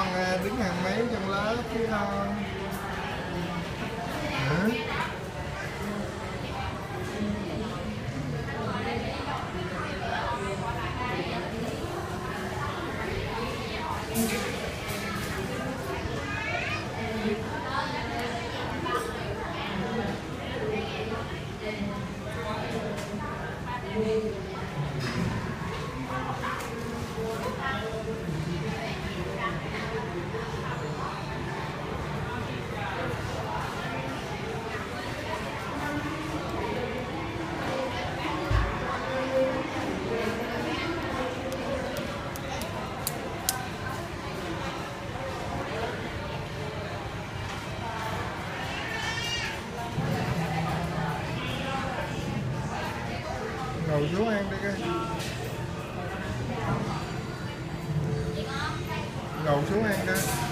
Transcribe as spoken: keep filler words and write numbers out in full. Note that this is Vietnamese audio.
con à, đứng hàng mấy trong lớp chứ con. Hả? Ngồi xuống ăn đi coi. Ngồi xuống ăn coi.